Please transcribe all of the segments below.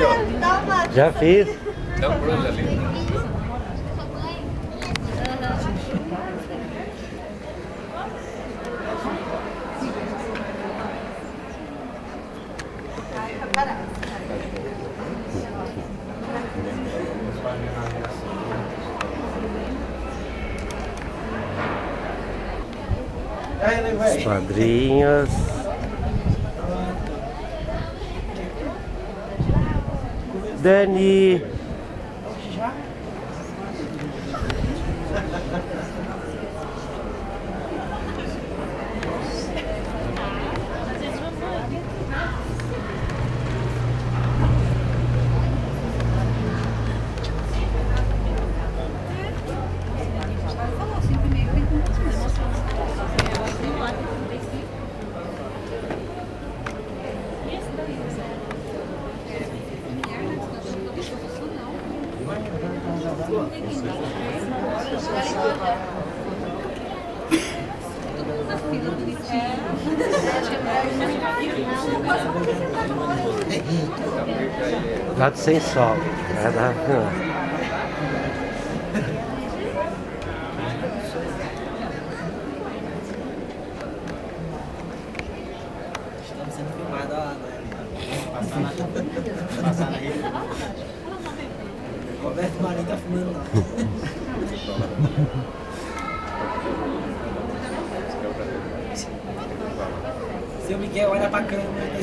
ali, ó. Já fiz. Dá um brulho ali. Os padrinhos. Dani. Gato sem sol. Estamos sendo filmados, ó. Passando aí. Roberto Marinho tá filmando lá. Seu Miguel, olha pra câmera.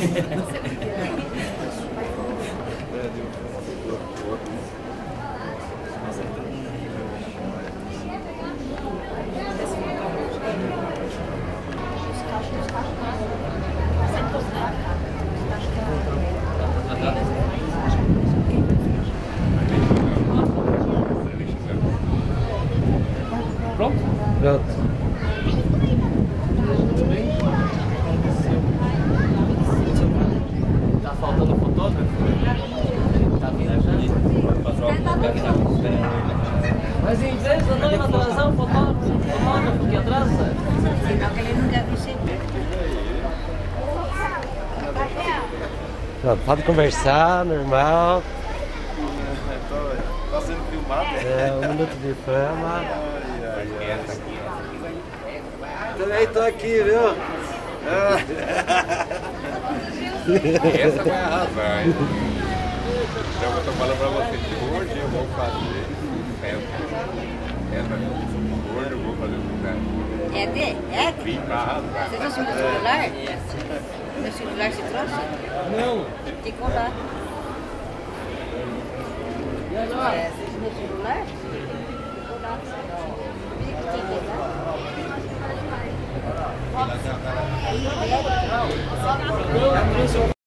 Pronto? Pronto. Tá faltando fotógrafo? Tá viajando? Mas em vez de não atrasar o fotógrafo que atrasa? Senão que ele nunca viu. Pronto, pode conversar, normal. Tá sendo filmado? É, 1 minuto de fama. Também tô aqui, viu? Essa vai arrasar, hein? Então eu tô falando pra você que hoje eu vou fazer essa hoje eu vou fazer o lugar. É de? É? Vim pra arrasar. Você trouxe meu celular? Meu celular você trouxe? Não. Tem que colar. É, meu celular? Tem que colar.